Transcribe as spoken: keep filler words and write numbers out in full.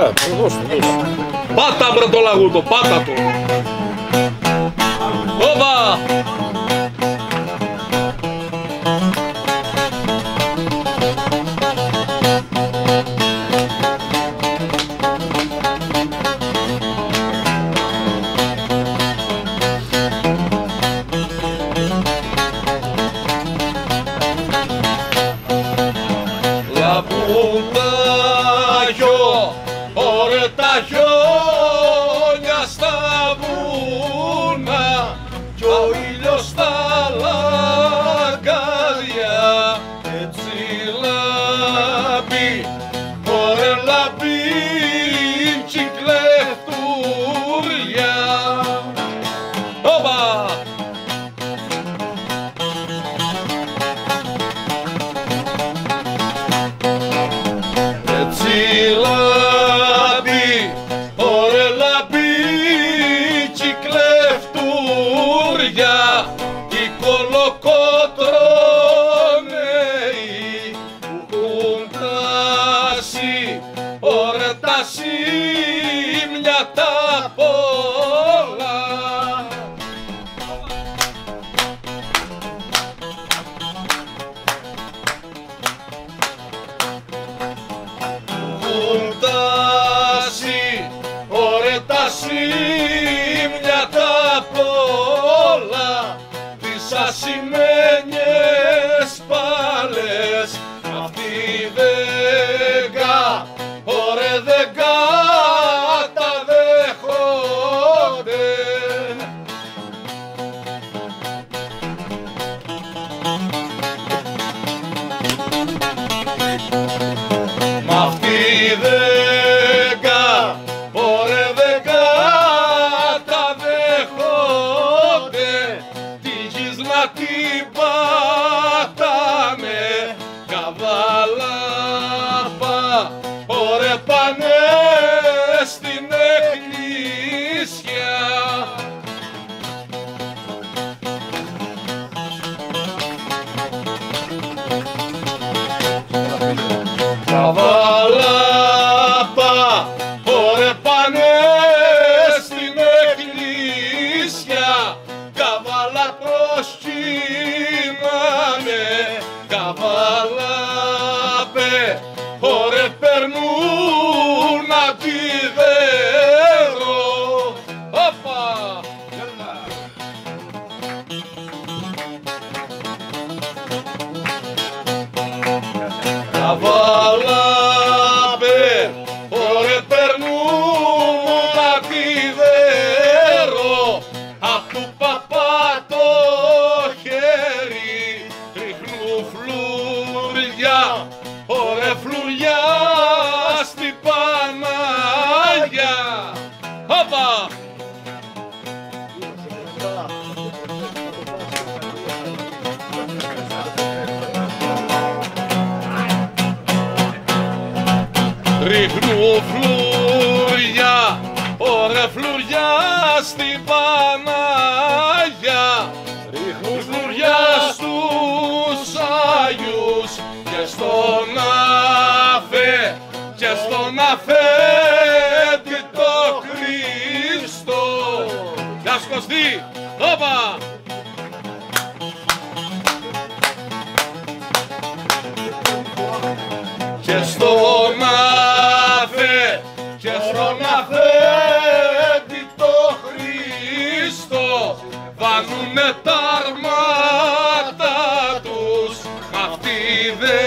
σιγά, δώσ' του, δώσ' του. Πάτα μπρε το λαγούτο, πάτα το. Όπα! Λαπούν τα γιο, ωραία τα χιόνια στα βουνά κι ο ήλιος στα λαγκάδια έτσι λαμπεί, ωραία λαμπεί τσικλεφτούρια. Όπα! Έτσι λαμπεί, ωραία λαμπεί τσικλεφτούρια οι κολοκότρονεοι που έχουν τάσει, ωραία τα σήμια τα πολλά. Έχουν τάσει, ωραία τα σήμια τα πολλά, τις ασημένιες πάλες αυτή δεν κα, ωραία δεν καταδέχονται. Μ' αυτή δέκα, ωραία δεν καταδέχονται, τη γης να την πατάμε, καβάλαπα, ωραία πάνε στην εκκλησιά. Καβάλαπα, ωραία πάνε στην εκκλησιά, καβάλα προσκύνανε, καβάλαπε, ωραία περνούν αντιδέρο. Όπα! Καβάλαπε, ωραία περνούν αντιδέρο, απ' του παπά το χέρι ρίχνουν φλουριά, ωραία φλουριά στην Παναγιά. Όπα! Ρίχνουν φλουριά, ωραία φλουριά στην Παναγιά, ρίχνουν φλουριά στους Άγιους και στον Αφέ, και στον αφέντη το Χριστό. Γεια σου Κωστή! Όπα! Και στον Αφέ, και στον αφέντη το Χριστό, βάνουνε τα αρμάτα τους, αυτή δε